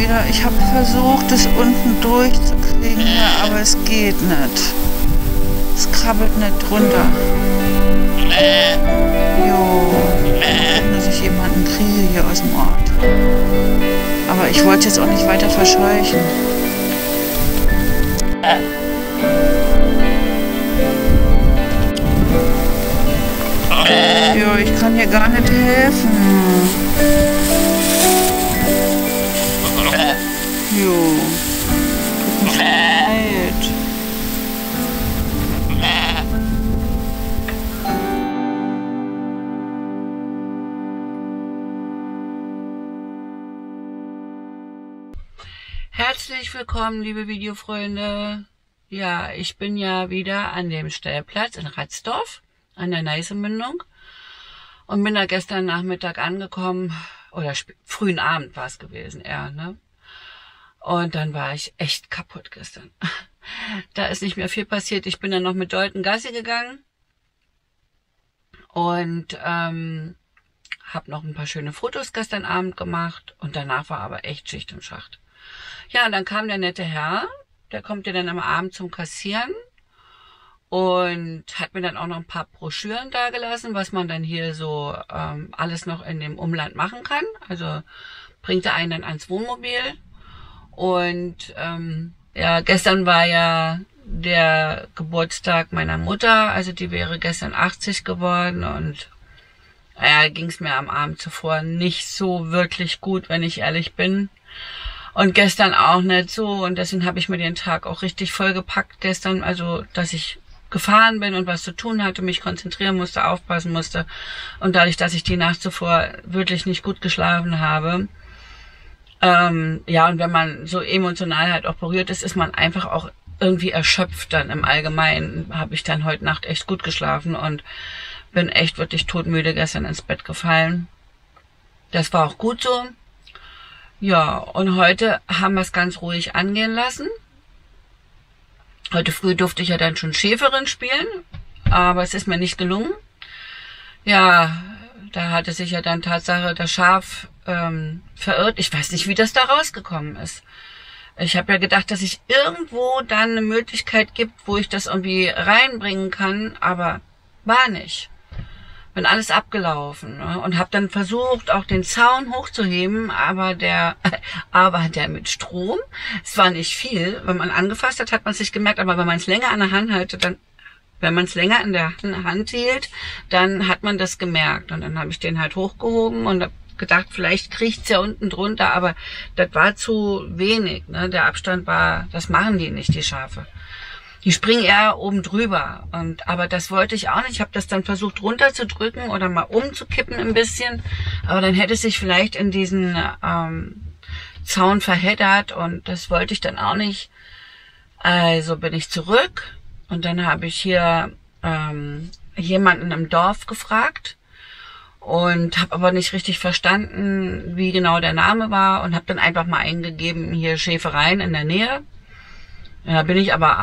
wieder. Ich habe versucht, es unten durchzukriegen, ja, aber es geht nicht. Es krabbelt nicht drunter. Jo, dass ich jemanden kriege hier aus dem Ort. Aber ich wollte jetzt auch nicht weiter verscheuchen. Jo, ich kann hier gar nicht helfen. Jo, tut mir leid. Herzlich willkommen, liebe Videofreunde. Ja, ich bin ja wieder an dem Stellplatz in Ratsdorf an der Neiße-Mündung und bin da gestern Nachmittag angekommen, oder frühen Abend war es gewesen, eher, ne? Und dann war ich echt kaputt gestern. Da ist nicht mehr viel passiert. Ich bin dann noch mit Deuten Gassi gegangen und habe noch ein paar schöne Fotos gestern Abend gemacht und danach war aber echt Schicht im Schacht. Ja, und dann kam der nette Herr, der kommt ja dann am Abend zum Kassieren und hat mir dann auch noch ein paar Broschüren dagelassen, was man dann hier so alles noch in dem Umland machen kann. Also bringt er einen dann ans Wohnmobil. Und ja, gestern war ja der Geburtstag meiner Mutter, also die wäre gestern 80 geworden und ja, ging es mir am Abend zuvor nicht so wirklich gut, wenn ich ehrlich bin. Und gestern auch nicht so und deswegen habe ich mir den Tag auch richtig vollgepackt gestern, also dass ich gefahren bin und was zu tun hatte, mich konzentrieren musste, aufpassen musste und dadurch, dass ich die Nacht zuvor wirklich nicht gut geschlafen habe, ja, und wenn man so emotional halt auch berührt ist, ist man einfach auch irgendwie erschöpft dann im Allgemeinen. Habe ich dann heute Nacht echt gut geschlafen und bin echt wirklich todmüde gestern ins Bett gefallen. Das war auch gut so. Ja, und heute haben wir es ganz ruhig angehen lassen. Heute früh durfte ich ja dann schon Schäferin spielen, aber es ist mir nicht gelungen. Ja, da hatte sich ja dann Tatsache das Schaf verirrt. Ich weiß nicht, wie das da rausgekommen ist. Ich habe ja gedacht, dass ich irgendwo dann eine Möglichkeit gibt, wo ich das irgendwie reinbringen kann, aber war nicht. Bin alles abgelaufen, ne? Und habe dann versucht, auch den Zaun hochzuheben, aber der mit Strom, es war nicht viel. Wenn man angefasst hat, hat man es nicht gemerkt, aber wenn man es länger an der Hand hatte, dann wenn man es länger in der Hand hielt, dann hat man das gemerkt. Und dann habe ich den halt hochgehoben und habe gedacht, vielleicht kriecht's ja unten drunter, aber das war zu wenig. Ne? Der Abstand war, das machen die nicht, die Schafe. Die springen eher oben drüber. Aber das wollte ich auch nicht. Ich habe das dann versucht runterzudrücken oder mal umzukippen ein bisschen. Aber dann hätte es sich vielleicht in diesen Zaun verheddert und das wollte ich dann auch nicht. Also bin ich zurück. Und dann habe ich hier jemanden im Dorf gefragt und habe aber nicht richtig verstanden, wie genau der Name war und habe dann einfach mal eingegeben, hier Schäfereien in der Nähe. Ja, da bin ich aber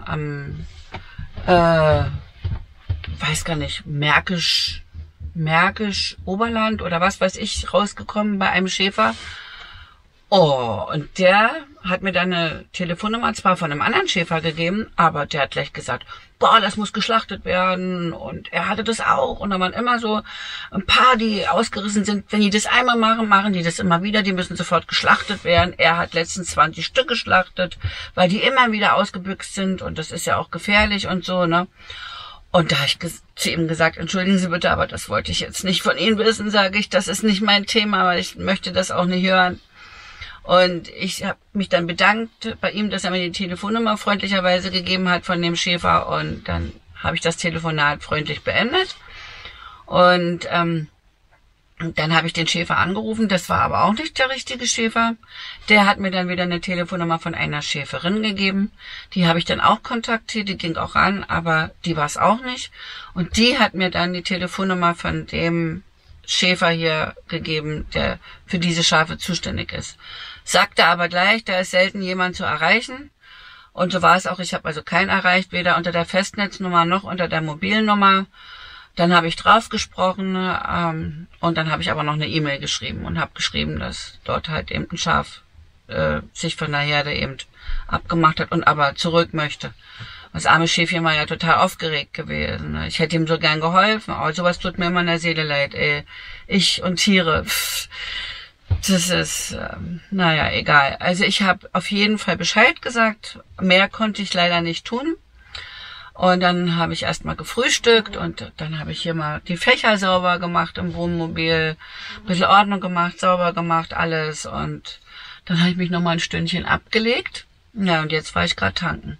weiß gar nicht, Märkisch Oberland oder was weiß ich, rausgekommen bei einem Schäfer. Oh, und der hat mir dann eine Telefonnummer zwar von einem anderen Schäfer gegeben, aber der hat gleich gesagt, boah, das muss geschlachtet werden und er hatte das auch und da waren immer so ein paar, die ausgerissen sind, wenn die das einmal machen, machen die das immer wieder, die müssen sofort geschlachtet werden. Er hat letztens 20 Stück geschlachtet, weil die immer wieder ausgebüxt sind und das ist ja auch gefährlich und so, ne? Und da habe ich zu ihm gesagt, entschuldigen Sie bitte, aber das wollte ich jetzt nicht von Ihnen wissen, sage ich, das ist nicht mein Thema, weil ich möchte das auch nicht hören. Und ich habe mich dann bedankt bei ihm, dass er mir die Telefonnummer freundlicherweise gegeben hat von dem Schäfer. Und dann habe ich das Telefonat freundlich beendet. Und dann habe ich den Schäfer angerufen. Das war aber auch nicht der richtige Schäfer. Der hat mir dann wieder eine Telefonnummer von einer Schäferin gegeben. Die habe ich dann auch kontaktiert. Die ging auch ran, aber die war es auch nicht. Und die hat mir dann die Telefonnummer von dem Schäfer hier gegeben, der für diese Schafe zuständig ist. Sagte aber gleich, da ist selten jemand zu erreichen. Und so war es auch. Ich habe also keinen erreicht, weder unter der Festnetznummer noch unter der Mobilnummer. Dann habe ich drauf gesprochen und dann habe ich aber noch eine E-Mail geschrieben und habe geschrieben, dass dort halt eben ein Schaf sich von der Herde eben abgemacht hat und aber zurück möchte. Das arme Schäfchen war ja total aufgeregt gewesen. Ne? Ich hätte ihm so gern geholfen, aber sowas tut mir immer in der Seele leid. Ey. Ich und Tiere, das ist, naja, egal. Also ich habe auf jeden Fall Bescheid gesagt. Mehr konnte ich leider nicht tun. Und dann habe ich erstmal gefrühstückt und dann habe ich hier mal die Fächer sauber gemacht im Wohnmobil, ein bisschen Ordnung gemacht, sauber gemacht, alles. Und dann habe ich mich nochmal ein Stündchen abgelegt. Ja, und jetzt war ich gerade tanken.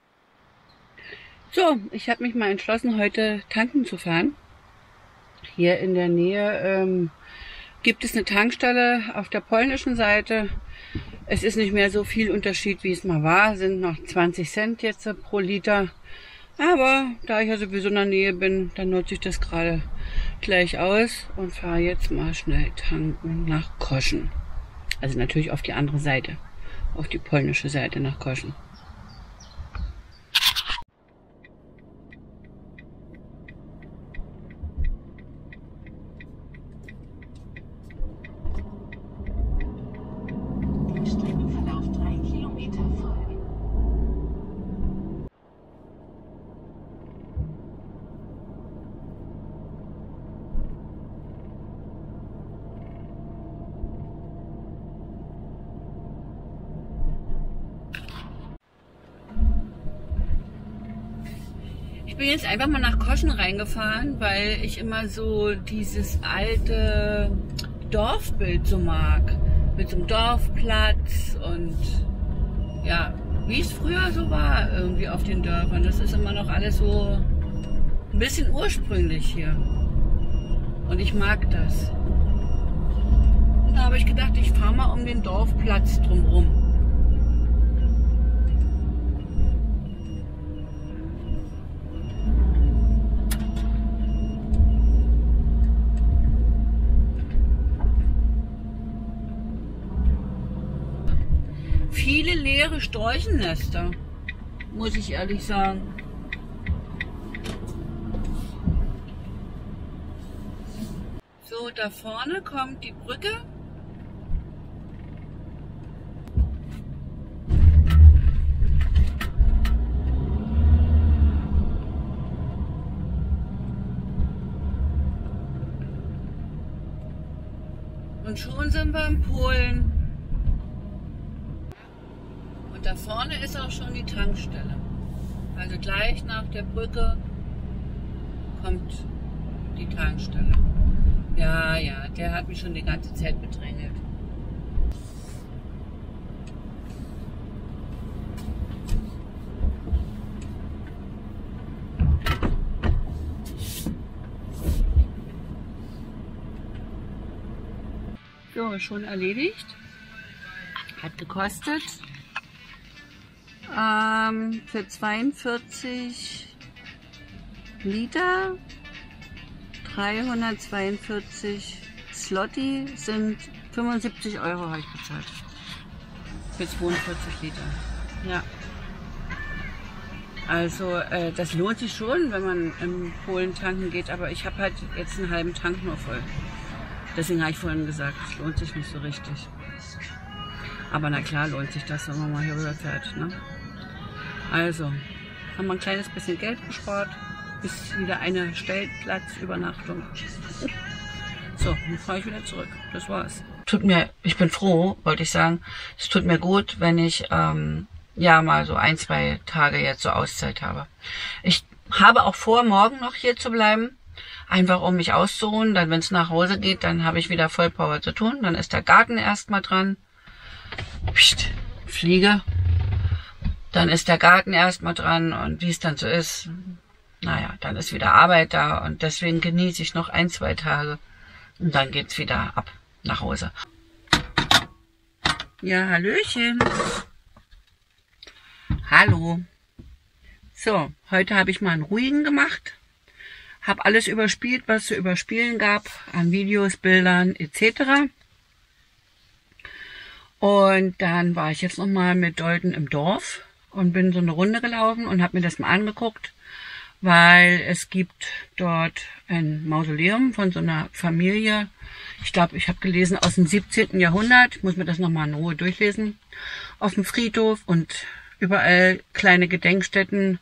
So, ich habe mich mal entschlossen, heute tanken zu fahren. Hier in der Nähe gibt es eine Tankstelle auf der polnischen Seite. Es ist nicht mehr so viel Unterschied, wie es mal war. Sind noch 20 Cent jetzt pro Liter. Aber da ich ja sowieso in der Nähe bin, dann nutze ich das gerade gleich aus und fahre jetzt mal schnell tanken nach Koschen. Also natürlich auf die andere Seite, auf die polnische Seite nach Koschen. Ich bin jetzt einfach mal nach Koschen reingefahren, weil ich immer so dieses alte Dorfbild so mag. Mit so einem Dorfplatz und ja, wie es früher so war irgendwie auf den Dörfern. Das ist immer noch alles so ein bisschen ursprünglich hier. Und ich mag das. Und da habe ich gedacht, ich fahre mal um den Dorfplatz drumherum. Viele leere Storchennester, muss ich ehrlich sagen. So, da vorne kommt die Brücke. Und schon sind wir in Polen. Und da vorne ist auch schon die Tankstelle. Also gleich nach der Brücke kommt die Tankstelle. Ja, ja, der hat mich schon die ganze Zeit bedrängelt. So, schon erledigt. Hat gekostet für 42 Liter 342 Zloty sind 75 Euro habe ich bezahlt. Für 42 Liter. Ja. Also das lohnt sich schon, wenn man in Polen tanken geht, aber ich habe halt jetzt einen halben Tank nur voll. Deswegen habe ich vorhin gesagt, es lohnt sich nicht so richtig. Aber na klar lohnt sich das, wenn man mal hier rüber fährt. Ne? Also, haben wir ein kleines bisschen Geld gespart. Ist wieder eine Stellplatzübernachtung. So, dann fahre ich wieder zurück. Das war's. Ich bin froh, wollte ich sagen. Es tut mir gut, wenn ich ja mal so 1, 2 Tage jetzt so Auszeit habe. Ich habe auch vor, morgen noch hier zu bleiben. Einfach um mich auszuruhen. Dann, wenn es nach Hause geht, dann habe ich wieder Vollpower zu tun. Dann ist der Garten erstmal dran. Psst, Fliege. Dann ist der Garten erstmal dran und wie es dann so ist, naja, dann ist wieder Arbeit da und deswegen genieße ich noch 1, 2 Tage und dann geht's wieder ab nach Hause. Ja, hallöchen. Hallo. So, heute habe ich mal einen ruhigen gemacht. Habe alles überspielt, was es zu überspielen gab an Videos, Bildern etc. Und dann war ich jetzt nochmal mit Dolden im Dorf und bin so eine Runde gelaufen und habe mir das mal angeguckt, weil es gibt dort ein Mausoleum von so einer Familie. Ich glaube, ich habe gelesen aus dem 17. Jahrhundert. Ich muss mir das nochmal in Ruhe durchlesen. Auf dem Friedhof und überall kleine Gedenkstätten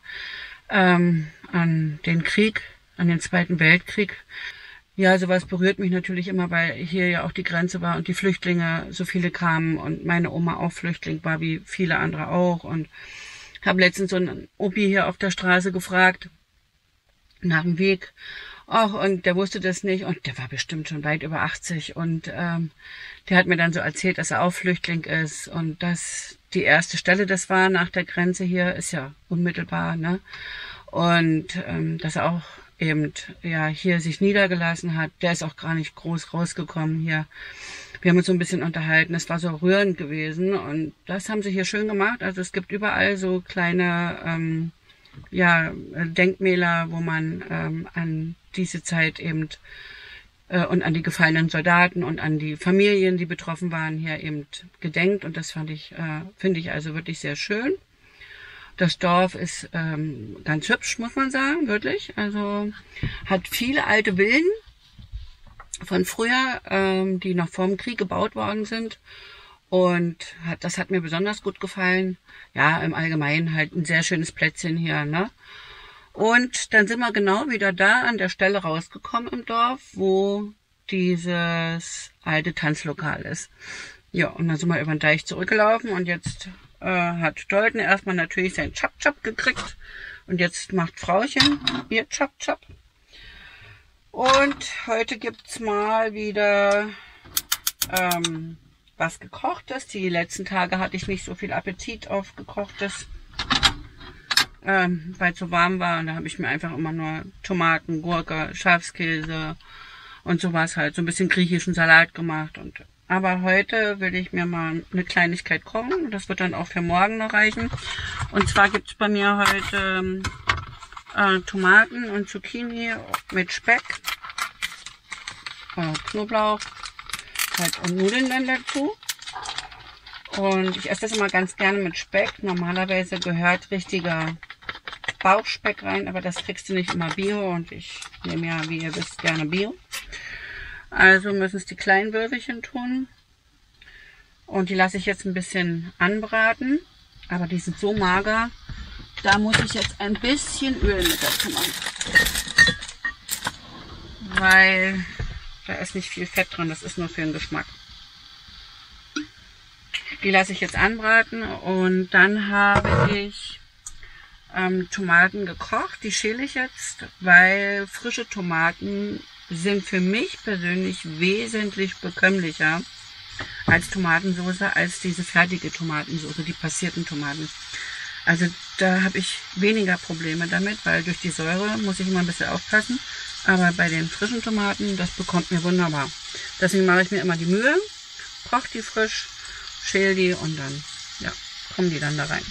an den Krieg, an den Zweiten Weltkrieg. Ja, sowas berührt mich natürlich immer, weil hier ja auch die Grenze war und die Flüchtlinge, so viele kamen und meine Oma auch Flüchtling war, wie viele andere auch. Und habe letztens so einen Opi hier auf der Straße gefragt nach dem Weg. Och, und der wusste das nicht und der war bestimmt schon weit über 80 und der hat mir dann so erzählt, dass er auch Flüchtling ist und dass die erste Stelle das war nach der Grenze hier, ist ja unmittelbar, ne? Und dass er auch eben ja hier sich niedergelassen hat. Der ist auch gar nicht groß rausgekommen hier. Wir haben uns so ein bisschen unterhalten. Es war so rührend gewesen und das haben sie hier schön gemacht. Also es gibt überall so kleine Denkmäler, wo man an diese Zeit eben und an die gefallenen Soldaten und an die Familien, die betroffen waren, hier eben gedenkt. Und das finde ich also wirklich sehr schön. Das Dorf ist ganz hübsch, muss man sagen, wirklich. Also hat viele alte Villen von früher, die noch vor dem Krieg gebaut worden sind. Und das hat mir besonders gut gefallen. Ja, im Allgemeinen halt ein sehr schönes Plätzchen hier, ne? Und dann sind wir genau wieder da an der Stelle rausgekommen im Dorf, wo dieses alte Tanzlokal ist. Ja, und dann sind wir über den Deich zurückgelaufen und jetzt hat Dolden erstmal natürlich sein Chap-Chap gekriegt. Und jetzt macht Frauchen ihr Chap-Chap. Und heute gibt's mal wieder was Gekochtes. Die letzten Tage hatte ich nicht so viel Appetit auf Gekochtes, weil es so warm war. Und da habe ich mir einfach immer nur Tomaten, Gurke, Schafskäse und sowas halt. So ein bisschen griechischen Salat gemacht. Aber heute will ich mir mal eine Kleinigkeit kochen. Das wird dann auch für morgen noch reichen. Und zwar gibt es bei mir heute Tomaten und Zucchini mit Speck, Knoblauch halt und Nudeln dann dazu. Und ich esse das immer ganz gerne mit Speck. Normalerweise gehört richtiger Bauchspeck rein, aber das kriegst du nicht immer Bio und ich nehme ja, wie ihr wisst, gerne Bio. Also müssen es die kleinen Würfelchen tun. Und die lasse ich jetzt ein bisschen anbraten. Aber die sind so mager, da muss ich jetzt ein bisschen Öl mit dazu machen. Weil da ist nicht viel Fett drin, das ist nur für den Geschmack. Die lasse ich jetzt anbraten und dann habe ich Tomaten gekocht. Die schäle ich jetzt, weil frische Tomaten sind für mich persönlich wesentlich bekömmlicher als Tomatensauce, als diese fertige Tomatensauce, die passierten Tomaten. Also da habe ich weniger Probleme damit, weil durch die Säure muss ich immer ein bisschen aufpassen. Aber bei den frischen Tomaten, das bekommt mir wunderbar. Deswegen mache ich mir immer die Mühe, koche die frisch, schäle die und dann ja, kommen die dann da rein.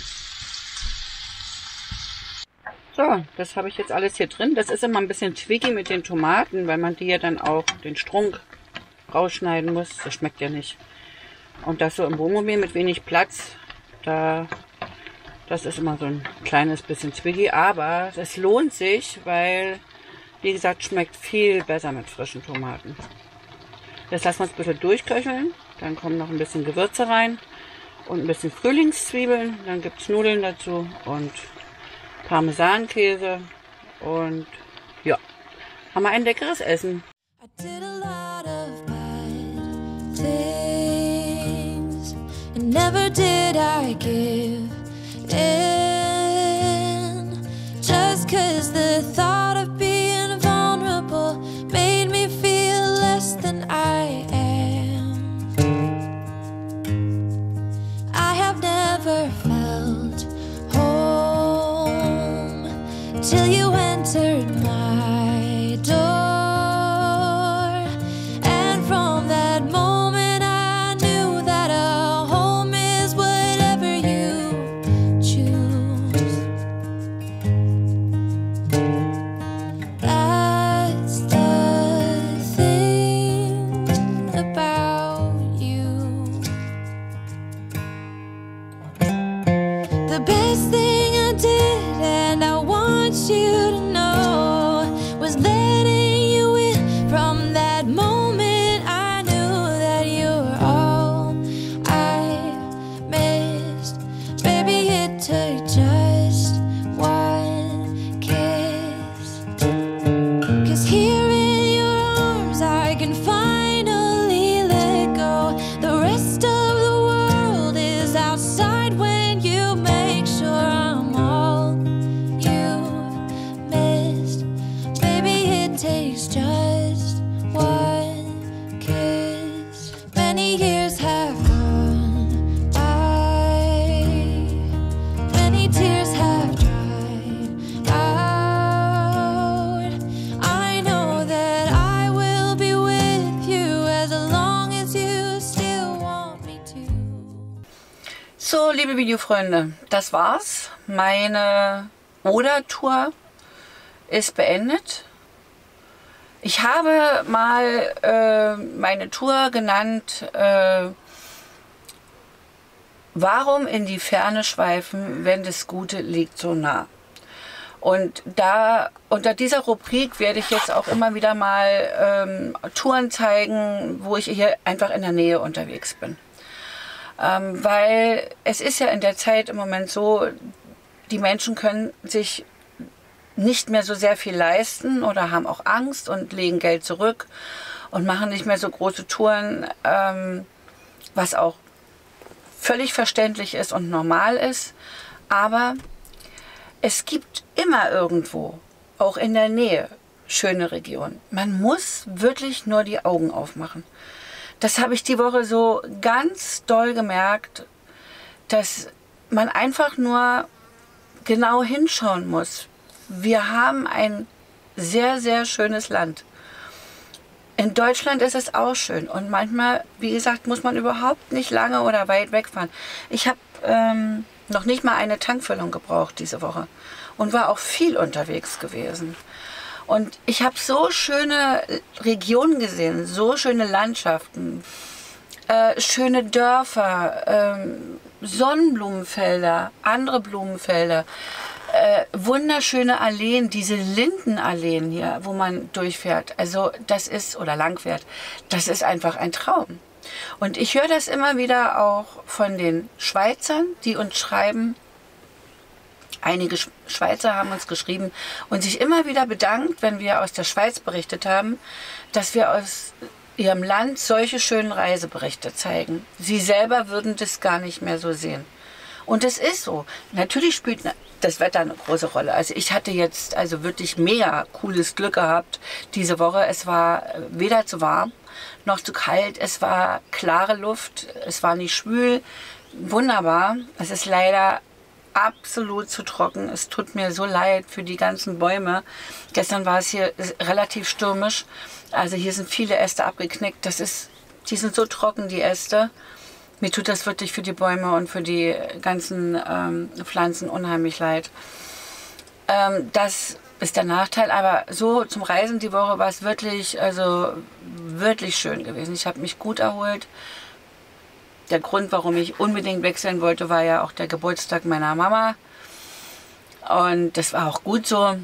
So, das habe ich jetzt alles hier drin. Das ist immer ein bisschen tricky mit den Tomaten, weil man die ja dann auch den Strunk rausschneiden muss. Das schmeckt ja nicht. Und das so im Wohnmobil mit wenig Platz, das ist immer so ein kleines bisschen tricky. Aber das lohnt sich, weil, wie gesagt, schmeckt viel besser mit frischen Tomaten. Jetzt lassen wir es ein bisschen durchköcheln. Dann kommen noch ein bisschen Gewürze rein und ein bisschen Frühlingszwiebeln. Dann gibt es Nudeln dazu und Parmesankäse und ja, haben wir ein leckeres Essen. I did a lot of bad things and never did I give in, just 'cause the thought of being vulnerable made me feel less than I am. I have never felt home till you entered my door, and from that moment I knew that a home is whatever you takes just one kiss. Many years have gone by, many tears have dried out. I know that I will be with you as long as you still want me to. So, liebe Videofreunde, das war's. Meine Oder-Tour ist beendet. Ich habe mal meine Tour genannt, warum in die Ferne schweifen, wenn das Gute liegt so nah. Und da unter dieser Rubrik werde ich jetzt auch immer wieder mal Touren zeigen, wo ich hier einfach in der Nähe unterwegs bin. Weil es ist ja in der Zeit im Moment so, die Menschen können sich nicht mehr so sehr viel leisten oder haben auch Angst und legen Geld zurück und machen nicht mehr so große Touren, was auch völlig verständlich ist und normal ist. Aber es gibt immer irgendwo, auch in der Nähe, schöne Regionen. Man muss wirklich nur die Augen aufmachen. Das habe ich die Woche so ganz doll gemerkt, dass man einfach nur genau hinschauen muss. Wir haben ein sehr, sehr schönes Land. In Deutschland ist es auch schön. Und manchmal, wie gesagt, muss man überhaupt nicht lange oder weit wegfahren. Ich habe noch nicht mal eine Tankfüllung gebraucht diese Woche. Und war auch viel unterwegs gewesen. Und ich habe so schöne Regionen gesehen, so schöne Landschaften, schöne Dörfer, Sonnenblumenfelder, andere Blumenfelder, wunderschöne Alleen, diese Lindenalleen hier, wo man durchfährt, also das ist, oder langfährt, das ist einfach ein Traum. Und ich höre das immer wieder auch von den Schweizern, die uns schreiben. Einige Schweizer haben uns geschrieben und sich immer wieder bedankt, wenn wir aus der Schweiz berichtet haben, dass wir aus ihrem Land solche schönen Reiseberichte zeigen. Sie selber würden das gar nicht mehr so sehen. Und es ist so. Natürlich spielt das Wetter eine große Rolle. Also ich hatte jetzt also wirklich mega cooles Glück gehabt diese Woche. Es war weder zu warm noch zu kalt. Es war klare Luft. Es war nicht schwül. Wunderbar. Es ist leider absolut zu trocken. Es tut mir so leid für die ganzen Bäume. Gestern war es hier relativ stürmisch. Also hier sind viele Äste abgeknickt. Die sind so trocken, die Äste. Mir tut das wirklich für die Bäume und für die ganzen Pflanzen unheimlich leid. Das ist der Nachteil, aber so zum Reisen die Woche war es wirklich, also wirklich schön gewesen. Ich habe mich gut erholt. Der Grund, warum ich unbedingt wechseln wollte, war ja auch der Geburtstag meiner Mama. Und das war auch gut so,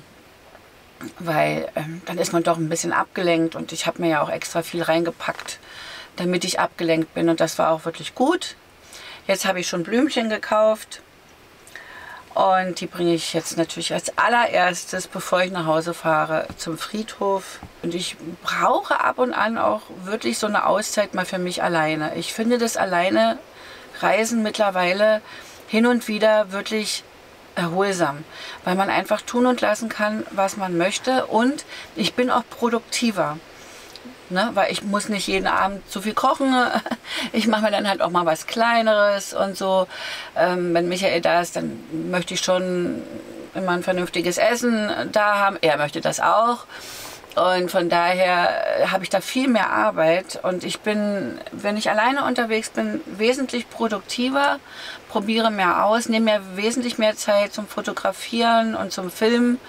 weil dann ist man doch ein bisschen abgelenkt. Und ich habe mir ja auch extra viel reingepackt, damit ich abgelenkt bin. Und das war auch wirklich gut. Jetzt habe ich schon Blümchen gekauft. Und die bringe ich jetzt natürlich als allererstes, bevor ich nach Hause fahre, zum Friedhof. Und ich brauche ab und an auch wirklich so eine Auszeit mal für mich alleine. Ich finde das alleine Reisen mittlerweile hin und wieder wirklich erholsam, weil man einfach tun und lassen kann, was man möchte. Und ich bin auch produktiver. Ne, weil ich muss nicht jeden Abend zu viel kochen. Ich mache mir dann halt auch mal was Kleineres und so. Wenn Michael da ist, dann möchte ich schon immer ein vernünftiges Essen da haben. Er möchte das auch. Und von daher habe ich da viel mehr Arbeit. Und ich bin, wenn ich alleine unterwegs bin, wesentlich produktiver, probiere mehr aus, nehme mir wesentlich mehr Zeit zum Fotografieren und zum Filmen,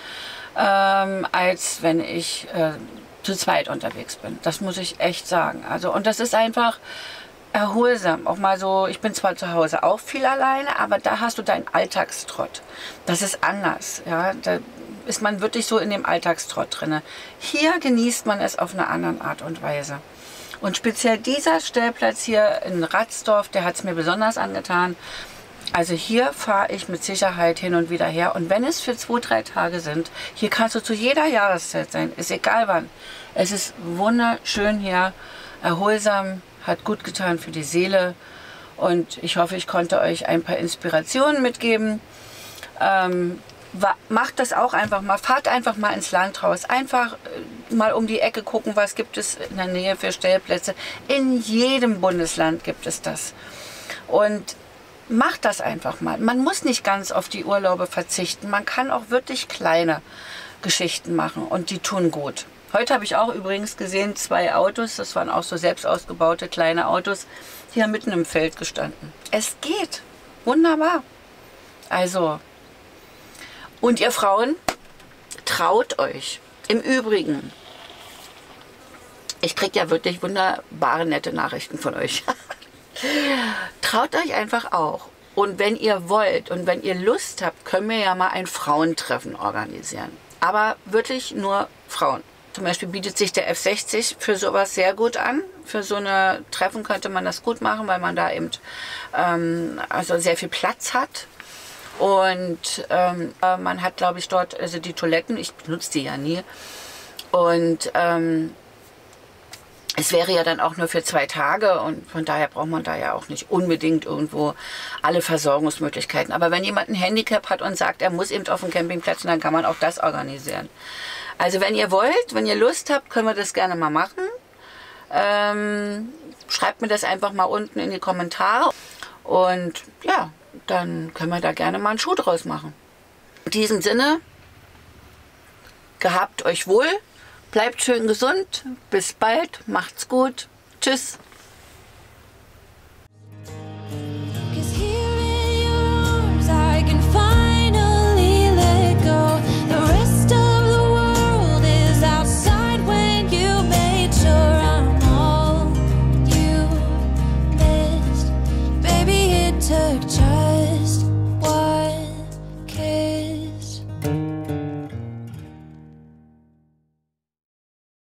als wenn ich zu zweit unterwegs bin. Das muss ich echt sagen. Also, und das ist einfach erholsam. Auch mal so, ich bin zwar zu Hause auch viel alleine, aber da hast du deinen Alltagstrott. Das ist anders. Ja? Da ist man wirklich so in dem Alltagstrott drin. Hier genießt man es auf eine andere Art und Weise. Und speziell dieser Stellplatz hier in Ratsdorf, der hat es mir besonders angetan. Also hier fahre ich mit Sicherheit hin und wieder her. Und wenn es für 2-3 Tage sind, hier kannst du zu jeder Jahreszeit sein. Ist egal wann. Es ist wunderschön hier, erholsam, hat gut getan für die Seele. Und ich hoffe, ich konnte euch ein paar Inspirationen mitgeben. macht das auch einfach mal. Fahrt einfach mal ins Land raus. Einfach mal um die Ecke gucken, was gibt es in der Nähe für Stellplätze. In jedem Bundesland gibt es das. Und macht das einfach mal. Man muss nicht ganz auf die Urlaube verzichten. Man kann auch wirklich kleine Geschichten machen und die tun gut. Heute habe ich auch übrigens gesehen, 2 Autos, das waren auch so selbst ausgebaute kleine Autos, die haben mitten im Feld gestanden. Es geht. Wunderbar. Also, und ihr Frauen, traut euch. Im Übrigen, ich kriege ja wirklich wunderbare, nette Nachrichten von euch. Traut euch einfach auch. Und wenn ihr wollt und wenn ihr Lust habt, können wir ja mal ein Frauentreffen organisieren. Aber wirklich nur Frauen. Zum Beispiel bietet sich der F60 für sowas sehr gut an. Für so eine Treffen könnte man das gut machen, weil man da eben also sehr viel Platz hat. Und man hat, glaube ich, dort also die Toiletten. Ich benutze die ja nie. Und es wäre ja dann auch nur für 2 Tage und von daher braucht man da ja auch nicht unbedingt irgendwo alle Versorgungsmöglichkeiten. Aber wenn jemand ein Handicap hat und sagt, er muss eben auf dem Campingplatz, dann kann man auch das organisieren. Also wenn ihr wollt, wenn ihr Lust habt, können wir das gerne mal machen. Schreibt mir das einfach mal unten in die Kommentare und ja, dann können wir da gerne mal einen Schuh draus machen. In diesem Sinne, gehabt euch wohl. Bleibt schön gesund. Bis bald. Macht's gut. Tschüss.